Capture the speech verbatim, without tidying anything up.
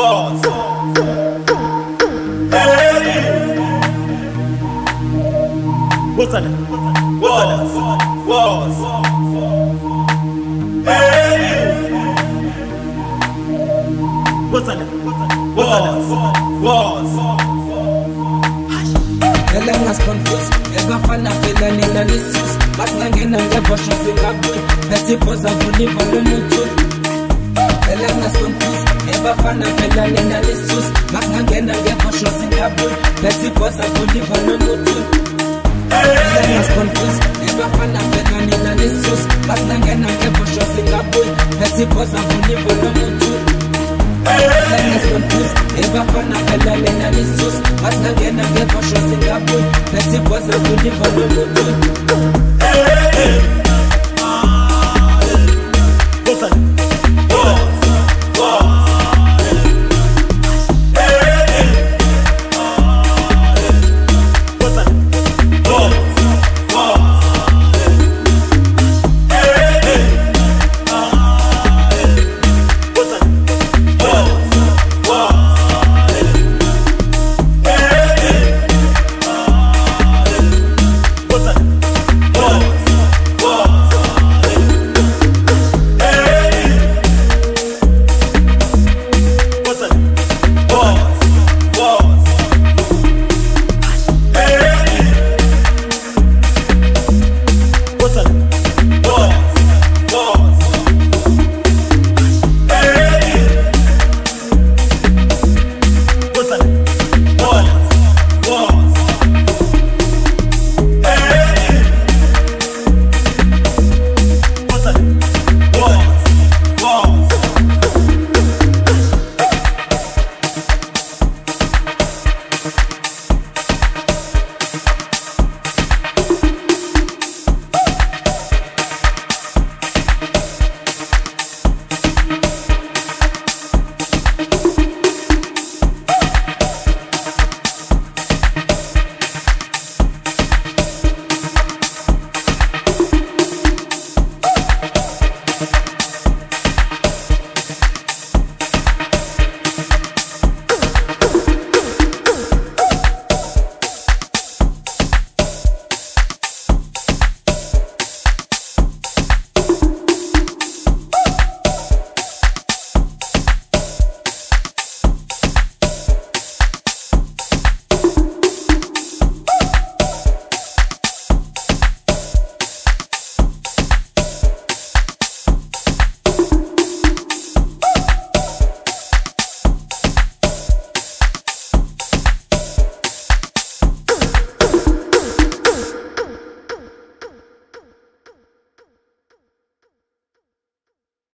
was. Hey. What's that? What's that? Was. Hey. What's that? What's that? Was. Ellen was confused, ever fan of Ellen in the list. But again, I'm never showing up. Let's suppose I'm fully volume. Ellen was confused, ever fan of Ellen in the list. But again, I'm never showing up. Let's suppose I'm fully volume. Ellen was confused, ever fan of Ellen in the list. But again, I'm never showing up. Let's suppose I'm fully volume. Ellen was confused, ever fan of Ellen in the list. But again, I'm never showing up. Let's suppose I'm fully volume.